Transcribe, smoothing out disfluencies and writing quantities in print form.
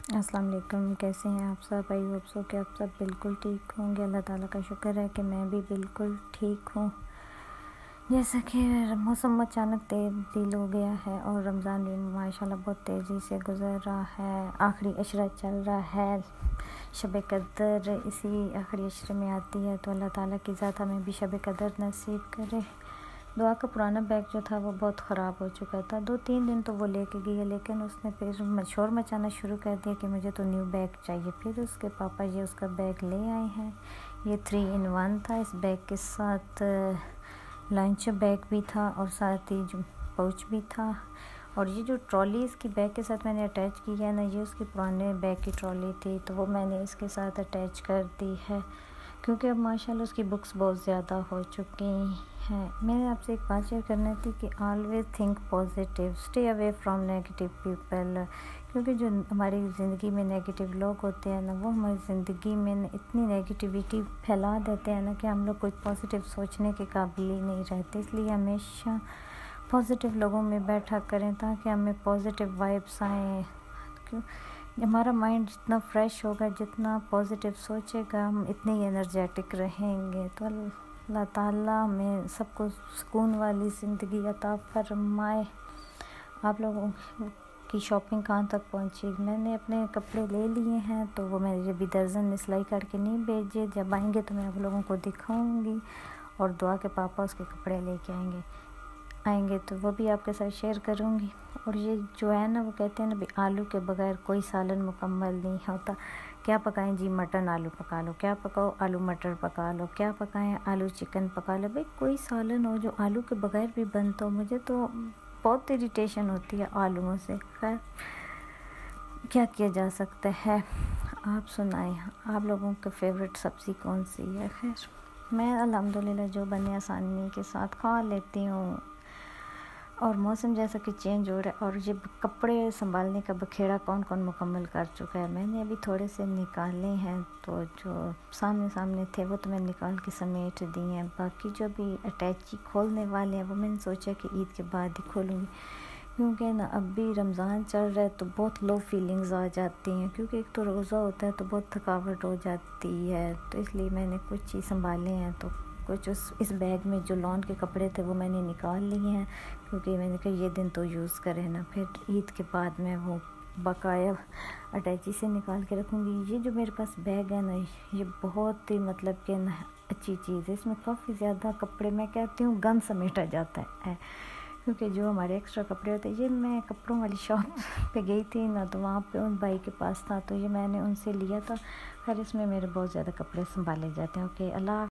अस्सलाम वालेकुम। कैसे हैं आप सब? आई होप सो कि आप सब बिल्कुल ठीक होंगे। अल्लाह ताला का शुक्र है कि मैं भी बिल्कुल ठीक हूँ। जैसा कि मौसम अचानक तब्दील हो गया है और रमज़ान भी माशाल्लाह बहुत तेज़ी से गुज़र रहा है। आखिरी अशरा चल रहा है। शब कदर इसी आखिरी अशरे में आती है, तो अल्लाह ताला की ज़ात हमें भी शब कदर नसीब करे। दुआ का पुराना बैग जो था वो बहुत ख़राब हो चुका था। 2-3 दिन तो वो लेके गई है, लेकिन उसने फिर शोर मचाना शुरू कर दिया कि मुझे तो न्यू बैग चाहिए। फिर उसके पापा जी उसका बैग ले आए हैं। ये 3 in 1 था। इस बैग के साथ लंच बैग भी था और साथ ही जो पाउच भी था। और ये जो ट्रॉली इसकी बैग के साथ मैंने अटैच की है ना, ये उसकी पुराने बैग की ट्रॉली थी, तो वो मैंने इसके साथ अटैच कर दी है, क्योंकि अब माशाल्लाह उसकी बुक्स बहुत ज़्यादा हो चुकी हैं। मैंने आपसे एक बात शेयर करनी थी कि always think positive, stay away from negative people, क्योंकि जो हमारी ज़िंदगी में नेगेटिव लोग होते हैं ना, वो हमारी ज़िंदगी में इतनी नेगेटिविटी फैला देते हैं ना कि हम लोग कुछ पॉजिटिव सोचने के काबिल ही नहीं रहते। इसलिए हमेशा पॉजिटिव लोगों में बैठा करें ताकि हमें पॉजिटिव वाइब्स आएँ। क्यों? हमारा माइंड जितना फ्रेश होगा, जितना पॉजिटिव सोचेगा, हम इतने ही एनर्जेटिक रहेंगे। तो अल्लाह ताला हमें सबको सुकून वाली ज़िंदगी अता फरमाए। आप लोगों की शॉपिंग कहाँ तक पहुँची? मैंने अपने कपड़े ले लिए हैं, तो वो मैंने अभी दर्जन में सिलाई करके नहीं भेजे। जब आएंगे तो मैं आप लोगों को दिखाऊंगी, और दुआ के पापा उसके कपड़े लेके आएंगे तो वो भी आपके साथ शेयर करूँगी। और ये जो है ना, वो कहते हैं ना भाई, आलू के बगैर कोई सालन मुकम्मल नहीं होता। क्या पकाएं जी? मटन आलू पका लो। क्या पकाओ? आलू मटर पका लो। क्या पकाएं? आलू चिकन पका लो। भाई कोई सालन हो जो आलू के बगैर भी बनता हो। मुझे तो बहुत इरिटेशन होती है आलूओं से। खैर, क्या किया जा सकता है। आप सुनाएं, आप लोगों के फेवरेट सब्ज़ी कौन सी है? खैर, मैं अल्हम्दुलिल्लाह जो बने आसानी के साथ खा लेती हूँ। और मौसम जैसा कि चेंज हो रहा है, और ये कपड़े संभालने का बखेड़ा कौन कौन मुकम्मल कर चुका है। मैंने अभी थोड़े से निकाले हैं, तो जो सामने सामने थे वो तो मैंने निकाल के समेट दिए हैं। बाकी जो भी अटैची खोलने वाले हैं वो मैंने सोचा कि ईद के बाद ही खोलूँगी, क्योंकि ना अब भी रमज़ान चल रहा है तो बहुत लो फीलिंग्स आ जाती हैं, क्योंकि एक तो रोज़ा होता है तो बहुत थकावट हो जाती है। तो इसलिए मैंने कुछ चीज़ संभाले हैं, तो कुछ इस बैग में जो लॉन के कपड़े थे वो मैंने निकाल लिए हैं, क्योंकि मैंने कहा ये दिन तो यूज़ करें ना, फिर ईद के बाद मैं वो बकाया अटैची से निकाल के रखूँगी। ये जो मेरे पास बैग है ना, ये बहुत ही मतलब कि ना अच्छी चीज़ है। इसमें काफ़ी ज़्यादा कपड़े, मैं कहती हूँ गन समेटा जाता है, क्योंकि जो हमारे एक्स्ट्रा कपड़े होते हैं, ये मैं कपड़ों वाली शॉप पे गई थी ना, तो वहाँ पे उन भाई के पास था, तो ये मैंने उनसे लिया था। खैर, इसमें मेरे बहुत ज़्यादा कपड़े संभाले जाते हैं। ओके, अल्लाह।